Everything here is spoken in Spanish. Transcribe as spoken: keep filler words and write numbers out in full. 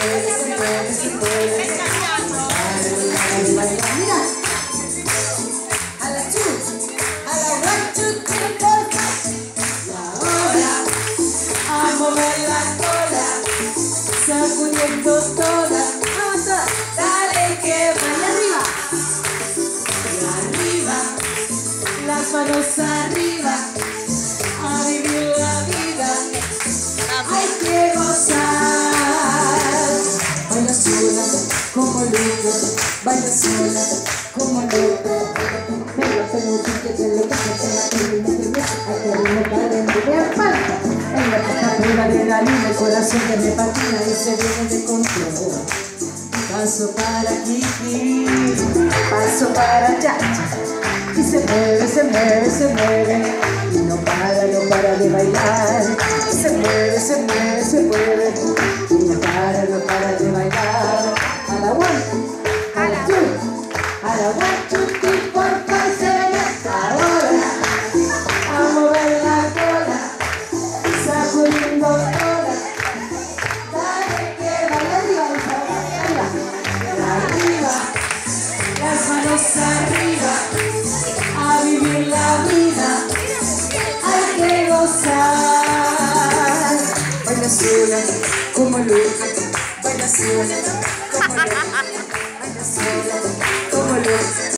mueve, se mueve, se mueve. Mira. A la two, a la one, two, three, four, five. Y ahora a mover la cola, sacudiendo toda. Vamos todas. Dale que vaya arriba. Y arriba, las manos arriba. A vivir la vida. Hay que gozar. Baila sola como loca, baila sola como loca. Pero tengo que te lo que te la tengo. Hay que remontar en primer falta. En la caja arriba de la luna, el corazón que me patina y se viene de control. Paso para aquí, paso para allá. Y se mueve, se mueve, se mueve. Y no para, no para de bailar. Y se mueve, se mueve, se mueve. Y no para, no para de bailar. A la one, a la two, a la one, two, three, four, five, seven, eight. Ahora, a mover la cola, sacudiendo toda. Dale que vaya arriba, arriba, arriba, las manos arriba. A vivir la vida, hay que gozar. Baila sola como loca, baila sola como loca, baila sola como loca.